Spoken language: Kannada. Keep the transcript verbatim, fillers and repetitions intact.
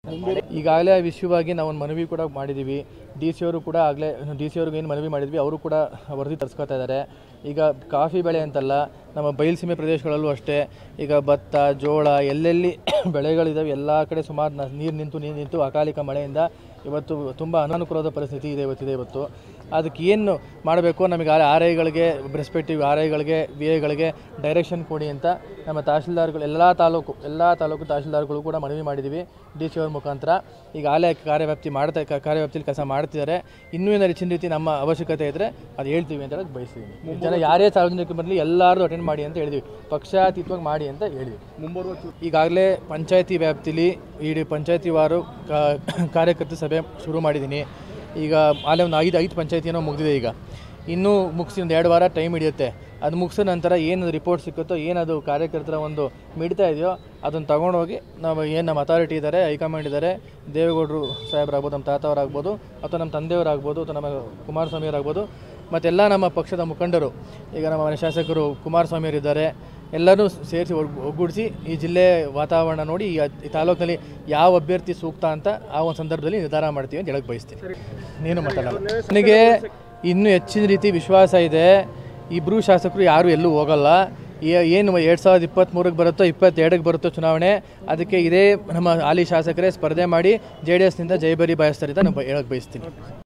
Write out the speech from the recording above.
ಈಗಾಗಲೇ ವಿಷಯವಾಗಿ ನಾವು ಒಂದು ಮನವಿ ಕೂಡ ಮಾಡಿದ್ದೀವಿ. ಡಿ ಸಿ ಅವರು ಕೂಡ ಆಗಲೇ ಡಿ ಸಿ ಅವ್ರಿಗೆ ಏನು ಮನವಿ ಮಾಡಿದ್ವಿ, ಅವರು ಕೂಡ ವರದಿ ತರಿಸ್ಕೊತಾ ಇದ್ದಾರೆ. ಈಗ ಕಾಫಿ ಬೆಳೆ ಅಂತಲ್ಲ, ನಮ್ಮ ಬಯಲುಸೀಮೆ ಪ್ರದೇಶಗಳಲ್ಲೂ ಅಷ್ಟೇ ಈಗ ಭತ್ತ, ಜೋಳ ಎಲ್ಲೆಲ್ಲಿ ಬೆಳೆಗಳಿದ್ದಾವೆ ಎಲ್ಲ ಕಡೆ ಸುಮಾರು ನೀರು ನಿಂತು ನೀರು ನಿಂತು ಅಕಾಲಿಕ ಮಳೆಯಿಂದ ಇವತ್ತು ತುಂಬ ಅನಾನುಕೂಲದ ಪರಿಸ್ಥಿತಿ ಇದೆ ಇವತ್ತಿದೆ ಇವತ್ತು. ಅದಕ್ಕೆ ಏನು ಮಾಡಬೇಕು, ನಮಗೆ ಆರ್ ಐಗಳಿಗೆ ರೆಸ್ಪೆಕ್ಟಿವ್ ಆರ್ ಐಗಳಿಗೆ ವಿ ಐಗಳಿಗೆ ಡೈರೆಕ್ಷನ್ ಕೊಡಿ ಅಂತ ನಮ್ಮ ತಹಶೀಲ್ದಾರ್ಗಳು ಎಲ್ಲ ತಾಲೂಕು ಎಲ್ಲ ತಾಲೂಕು ತಹಶೀಲ್ದಾರ್ಗಳು ಕೂಡ ಮನವಿ ಮಾಡಿದ್ದೀವಿ ಡಿ ಸಿ ಅವ್ರ ಮುಖಾಂತರ. ಈಗ ಆಲಯ ಕಾರ್ಯವ್ಯಾಪ್ತಿ ಮಾಡ್ತಾ ಕಾರ್ಯವ್ಯಾಪ್ತಿಯಲ್ಲಿ ಕೆಲಸ ಮಾಡ್ತಿದ್ದಾರೆ. ಇನ್ನೂ ಏನಾದ್ರು ಹೆಚ್ಚಿನ ರೀತಿ ನಮ್ಮ ಅವಶ್ಯಕತೆ ಇದ್ದರೆ ಅದು ಹೇಳ್ತೀವಿ ಅಂತ ಹೇಳೋದು ಬಯಸ್ತೀವಿ. ಜನ ಯಾರೇ ಸಾರ್ವಜನಿಕ ಬರಲಿ ಎಲ್ಲರೂ ಅಟೆಂಡ್ ಮಾಡಿ ಅಂತ ಹೇಳಿದ್ವಿ, ಪಕ್ಷಾತೀತವಾಗಿ ಮಾಡಿ ಅಂತ ಹೇಳಿದ್ವಿ. ಮುಂಬರುವ ಈಗಾಗಲೇ ಪಂಚಾಯತಿ ವ್ಯಾಪ್ತಿಲಿ ಇಡೀ ಪಂಚಾಯತಿ ವಾರು ಕಾರ್ಯಕರ್ತ ಸಭೆ ಶುರು ಮಾಡಿದ್ದೀನಿ. ಈಗ ಅಲ್ಲೇ ಒಂದು ಐದು ಐದು ಪಂಚಾಯತಿನೋ ಮುಗಿದಿದೆ. ಈಗ ಇನ್ನೂ ಮುಗಿಸಿ ಒಂದು ಎರಡು ವಾರ ಟೈಮ್ ಹಿಡಿಯುತ್ತೆ. ಅದು ಮುಗಿಸಿದ ನಂತರ ಏನು ರಿಪೋರ್ಟ್ ಸಿಕ್ಕುತ್ತೋ, ಏನದು ಕಾರ್ಯಕರ್ತರ ಒಂದು ಮಿಡ್ತಾ ಇದೆಯೋ ಅದನ್ನು ತೊಗೊಂಡೋಗಿ ನಾವು ಏನು ನಮ್ಮ ಅಥಾರಿಟಿ ಇದ್ದಾರೆ, ಹೈಕಮಾಂಡ್ ಇದ್ದಾರೆ, ದೇವೇಗೌಡರು ಸಾಹೇಬರಾಗ್ಬೋದು, ನಮ್ಮ ತಾತವರಾಗ್ಬೋದು, ಅಥವಾ ನಮ್ಮ ತಂದೆಯವರಾಗ್ಬೋದು, ಅಥವಾ ನಮ್ಮ ಕುಮಾರಸ್ವಾಮಿಯವರಾಗ್ಬೋದು, ಮತ್ತೆಲ್ಲ ನಮ್ಮ ಪಕ್ಷದ ಮುಖಂಡರು, ಈಗ ನಮ್ಮ ಮನೆ ಶಾಸಕರು ಕುಮಾರಸ್ವಾಮಿಯವರಿದ್ದಾರೆ, ಎಲ್ಲರೂ ಸೇರಿಸಿ ಒಗ್ಗೂಡಿಸಿ ಈ ಜಿಲ್ಲೆ ವಾತಾವರಣ ನೋಡಿ ಈ ತಾಲೂಕಿನಲ್ಲಿ ಯಾವ ಅಭ್ಯರ್ಥಿ ಸೂಕ್ತ ಅಂತ ಆ ಒಂದು ಸಂದರ್ಭದಲ್ಲಿ ನಿರ್ಧಾರ ಮಾಡ್ತೀವಿ ಅಂತ ಹೇಳಕ್ಕೆ ಬಯಸ್ತೀನಿ. ನೀನು ಮಾತಾಡಲ್ಲ. ನನಗೆ ಇನ್ನೂ ಹೆಚ್ಚಿನ ರೀತಿ ವಿಶ್ವಾಸ ಇದೆ. ಇಬ್ಬರು ಶಾಸಕರು ಯಾರೂ ಎಲ್ಲೂ ಹೋಗಲ್ಲ. ಏನು ಎರಡು ಸಾವಿರದ ಇಪ್ಪತ್ತ್ಮೂರಕ್ಕೆ ಬರುತ್ತೋ ಇಪ್ಪತ್ತೆರಡಕ್ಕೆ ಬರುತ್ತೋ ಚುನಾವಣೆ, ಅದಕ್ಕೆ ಇದೇ ನಮ್ಮ ಹಾಲಿ ಶಾಸಕರೇ ಸ್ಪರ್ಧೆ ಮಾಡಿ ಜೆ ಡಿ ಎಸ್ನಿಂದ ಜಯಭೇರಿ ಬಯಸ್ತಾರೆ ಅಂತ ನಾನು ಹೇಳಕ್ಕೆ ಬಯಸ್ತೀನಿ.